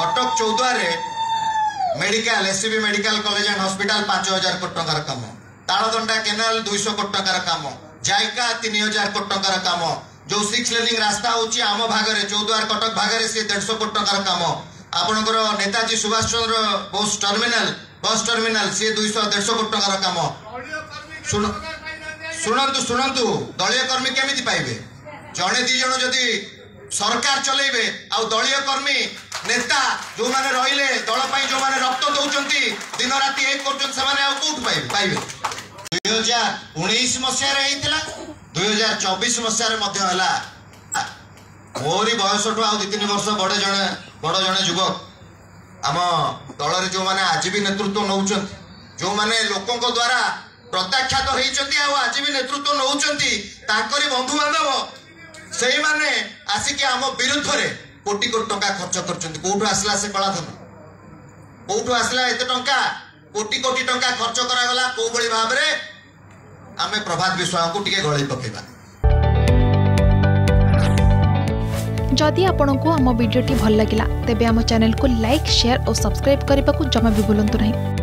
Cuttack Choudwar medical SCB medical college and hospital 5000 कोटी टंकार काम, तालदंडा केनाल 200 कोटी टंकार काम, जायका 3000 कोटी टंकार काम, जो 6 लेनिंग रास्ता होची आम भागरे चौद्वार कटक भागरे से 150 कोटी टंकार काम, आपनकर Netaji Subhash Chandra Bose terminal bus terminal से 200-150 कोटी टंकार काम। शुणु शुणु दलीय कर्मी केमिति पाइबे? जड़े दी जन जदि सरकार चलेबे आ दलीय कर्मी नेता जो माने रहिले दल पई जो माने रक्त दउचंती दिन राति एक करचंती से माने आ कोठ पाइबे? 2019 मसिया रे हेतिला, 2024 मसिया रे मध्य हला। मोरी बयसठु आ 2-3 वर्ष बड़ जने युवक आम दल रे जो माने आज भी नेतृत्व नउचंती, जो माने लोकों को द्वारा प्रत्याख्यात होइचंती आ आज भी नेतृत्व नउचंती, ताकरी बंधु बांधव सेही माने आसिके आम विरुद्ध रे कोटी कोटी टंका खर्च करचंती। कोठु आसला से कलाधन? कोठु आसला एते टंका? कोटी कोटी टंका खर्च करा गला को बळी भाव रे? आमे प्रभात विश्वास को टिके गळी पकेबा। जदि आपंक आम भिडी भल लगा तेब आम चैनल को लाइक शेयर और सब्सक्राइब करने को जमा भी भूलु नहीं।